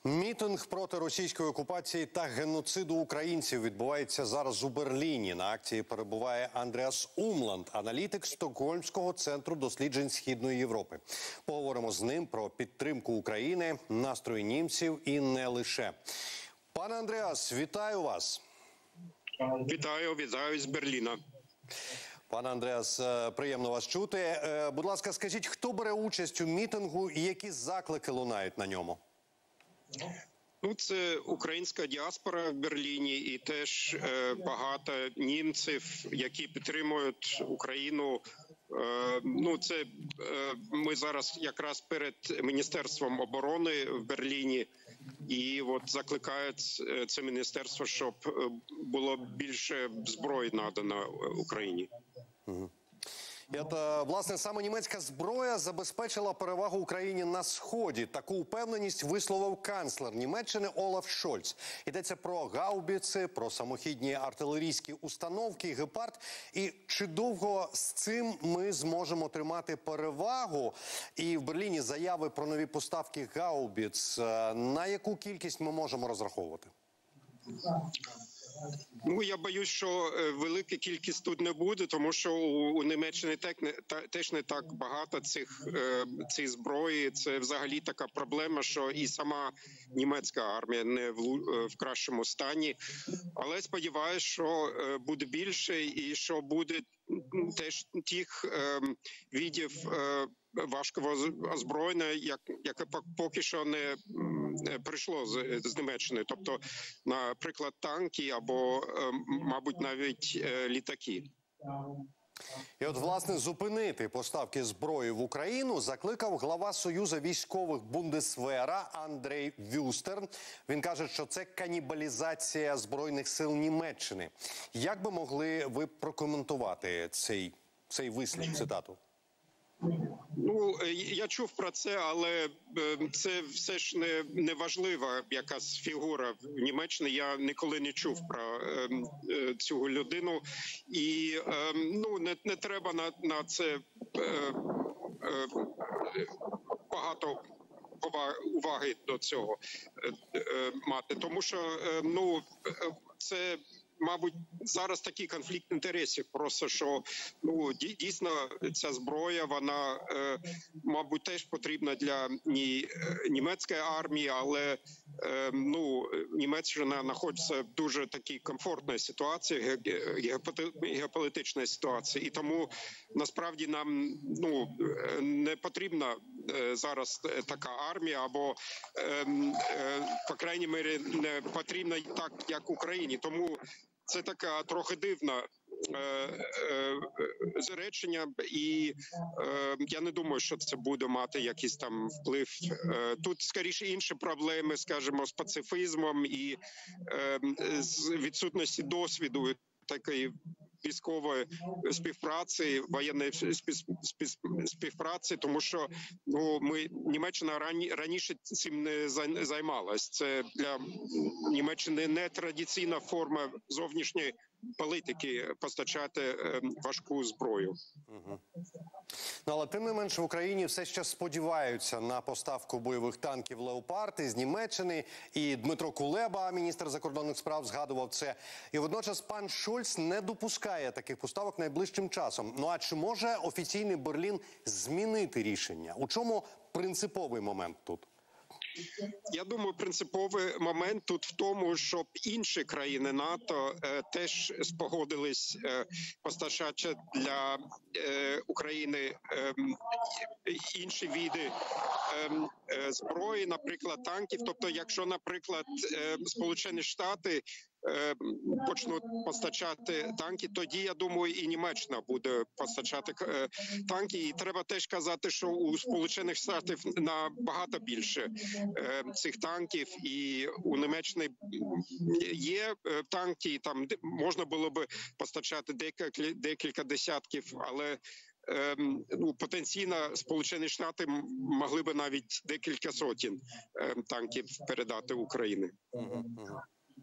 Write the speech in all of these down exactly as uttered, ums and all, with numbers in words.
Мітинг проти російської окупації та геноциду українців відбувається зараз у Берліні. На акції перебуває Андреас Умланд, аналітик Стокгольмського центру досліджень Східної Європи. Поговоримо з ним про підтримку України, настрої німців і не лише. Пане Андреас, вітаю вас. Вітаю, вітаю з Берліна. Пане Андреас, приємно вас чути. Будь ласка, скажіть, хто бере участь у мітингу і які заклики лунають на ньому? Ну, це українська діаспора в Берліні і теж е, багато німців, які підтримують Україну. Е, ну, це е, ми зараз якраз перед Міністерством оборони в Берліні, і от закликають це міністерство, щоб було більше зброї надано Україні. Угу. І от, власне, саме німецька зброя забезпечила перевагу Україні на Сході. Таку упевненість висловив канцлер Німеччини Олаф Шольц. Йдеться про гаубіци, про самохідні артилерійські установки, гепард. І чи довго з цим ми зможемо тримати перевагу? І в Берліні заяви про нові поставки гаубіц. На яку кількість ми можемо розраховувати? Ну, я боюсь, що велика кількість тут не буде, тому що у Німеччині теж не так багато цих, цих зброї. Це взагалі така проблема, що і сама німецька армія не в, в кращому стані. Але сподіваюся, що буде більше і що буде теж тих е, видів е, важкого озброєння, як, яке поки що не прийшло з, з Німеччини. Тобто, наприклад, танки або, е, мабуть, навіть е, літаки. І от, власне, зупинити поставки зброї в Україну закликав глава Союзу військових Бундесвера Андрей Вюстерн. Він каже, що це канібалізація Збройних сил Німеччини. Як би могли ви прокоментувати цей, цей вислів, цитату? Ну, я чув про це, але це все ж не, не важлива якась фігура в Німеччині. Я ніколи не чув про е, е, цю людину. І е, ну, не, не треба на, на це е, е, багато уваги до цього е, е, мати. Тому що, е, ну, це... Мабуть, зараз такий конфлікт інтересів. Просто що ну дійсно ця зброя, вона е, мабуть теж потрібна для ні, німецької армії, але е, ну Німеччина знаходиться в дуже такій комфортній ситуації, геополітичній ситуації, і тому насправді нам ну не потрібна е, зараз така армія, або е, е, по крайній мірі не потрібна так, як Україні. Тому це така трохи дивна е, е, зречення, і е, я не думаю, що це буде мати якийсь там вплив. Е, тут, скоріше, інші проблеми, скажімо, з пацифізмом і е, з відсутності досвіду такої військової співпраці, воєнної співпраці, тому що ну ми Німеччина рані, раніше цим не займалась. Це для Німеччини не традиційна форма зовнішньої політики постачати е, важку зброю. Угу. Ну, але тим не менше в Україні все ще сподіваються на поставку бойових танків «Леопард» із Німеччини. І Дмитро Кулеба, міністр закордонних справ, згадував це. І водночас пан Шольц не допускає таких поставок найближчим часом. Ну а чи може офіційний Берлін змінити рішення? У чому принциповий момент тут? Я думаю, принциповий момент тут в тому, щоб інші країни НАТО е, теж спогодились е, постачати для е, України е, інші види е, е, зброї, наприклад, танків. Тобто, якщо, наприклад, е, Сполучені Штати почнуть постачати танки, тоді, я думаю, і Німеччина буде постачати е, танки. І треба теж казати, що у Сполучених Штатів набагато більше е, цих танків, і у Німеччини є е, танки, там можна було би постачати декілька, декілька десятків, але е, ну, потенційно Сполучені Штати могли би навіть декілька сотень е, танків передати Україні. Угу, угу.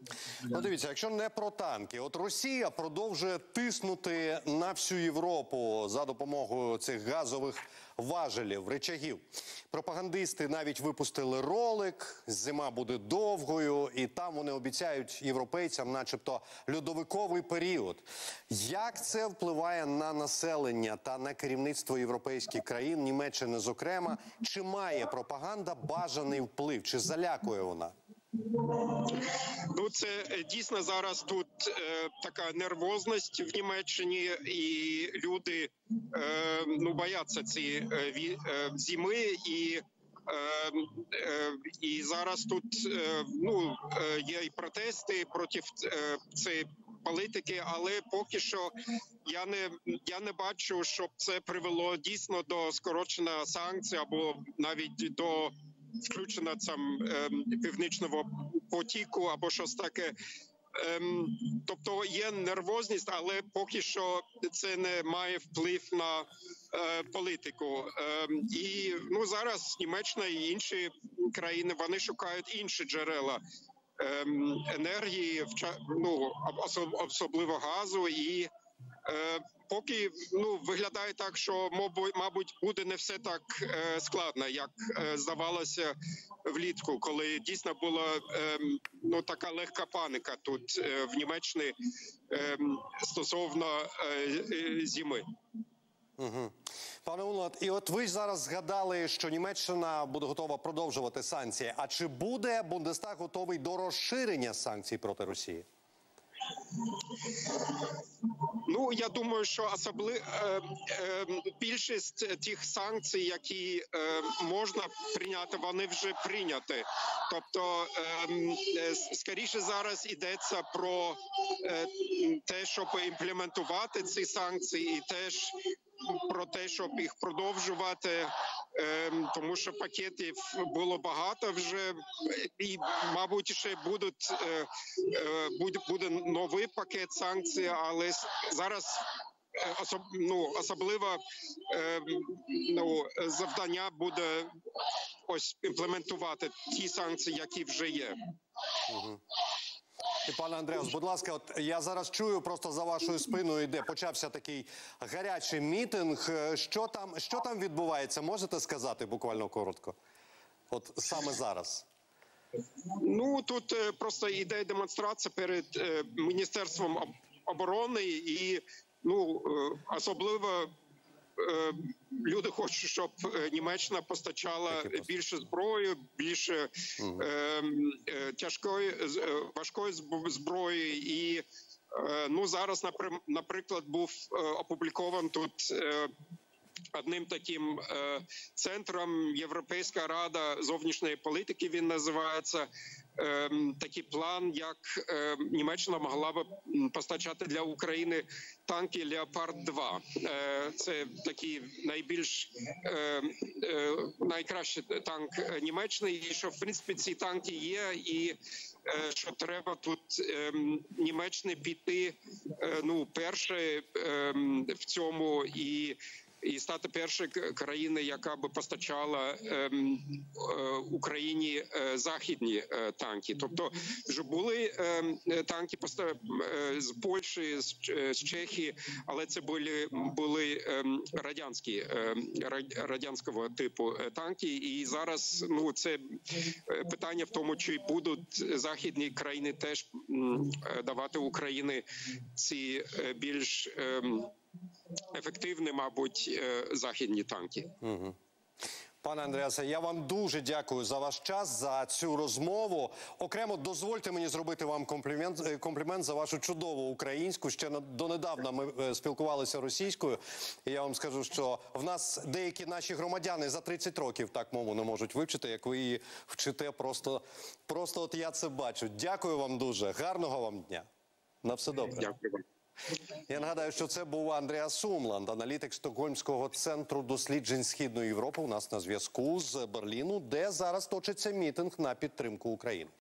Ну, дивіться, якщо не про танки, от Росія продовжує тиснути на всю Європу за допомогою цих газових важелів, речагів. Пропагандисти навіть випустили ролик, зима буде довгою, і там вони обіцяють європейцям начебто льодовиковий період. Як це впливає на населення та на керівництво європейських країн, Німеччини зокрема? Чи має пропаганда бажаний вплив, чи залякує вона? Ну, це дійсно зараз тут е, така нервозність в Німеччині, і люди е, ну бояться ці е, ві, е, зими, і е, е, і зараз тут е, ну е, є і протести проти е, цієї політики, але поки що я не я не бачу, щоб це привело дійсно до скорочення санкцій або навіть до включено там ем, північного потіку або щось таке. Ем, тобто є нервозність, але поки що це не має вплив на е, політику. Ем, і ну зараз Німеччина і інші країни вони шукають інші джерела ем, енергії, ну особливо газу і. Е, Поки ну виглядає так, що мабуть буде не все так е, складно, як е, здавалося влітку, коли дійсно була е, ну така легка паніка тут е, в Німеччині е, стосовно е, зими. Угу. Пане Унланд, і от ви зараз згадали, що Німеччина буде готова продовжувати санкції. А чи буде Бундестаг готовий до розширення санкцій проти Росії? Ну, я думаю, що особливо е, е, більшість тих санкцій, які е, можна прийняти, вони вже прийняті. Тобто, е, скоріше зараз йдеться про е, те, щоб імплементувати ці санкції, і теж про те, щоб їх продовжувати, тому що пакетів було багато вже, і, мабуть, ще будуть, буде, буде новий пакет санкцій, але зараз особ, ну, особливо ну, завдання буде ось імплементувати ті санкції, які вже є. Угу. І, пане Андреас, будь ласка, от я зараз чую, просто за вашою спиною йде, почався такий гарячий мітинг. Що там, що там відбувається, можете сказати буквально коротко? От саме зараз. Ну, тут е, просто йде демонстрація перед е, Міністерством оборони і, ну, е, особливо е, люди хочуть, щоб Німеччина постачала більше зброї, більше е, е, тяжкої, е, важкої зброї. І, е, ну, зараз, наприклад, був е, опублікований тут е, одним таким е, центром Європейська рада зовнішньої політики, він називається, е, такий план, як е, Німеччина могла б постачати для України танки Леопард два. Е, це такий найбільш е, е, найкращий танк Німеччини, і що, в принципі, ці танки є, і е, що треба тут е, Німеччині піти, е, ну, перше е, в цьому, і І стати першою країною, яка би постачала ем, е, Україні е, західні е, танки. Тобто вже були е, танки поста, е, з Польщі, з, з Чехії, але це були, були е, радянські, е, радянського типу танки. І зараз, ну, це питання в тому, чи будуть західні країни теж м, давати Україні ці е, більш е, ефективні, мабуть, західні танки. Угу. Пане Андреасе, я вам дуже дякую за ваш час, за цю розмову. Окремо дозвольте мені зробити вам комплімент, комплімент за вашу чудову українську. Ще донедавна ми спілкувалися російською. І я вам скажу, що в нас деякі наші громадяни за тридцять років так мову не можуть вивчити, як ви її вчите. Просто, просто от я це бачу. Дякую вам дуже. Гарного вам дня. На все добре. Дякую вам. Я нагадаю, що це був Андреас Умланд, аналітик Стокгольмського центру досліджень Східної Європи. У нас на зв'язку з Берліну, де зараз точиться мітинг на підтримку України.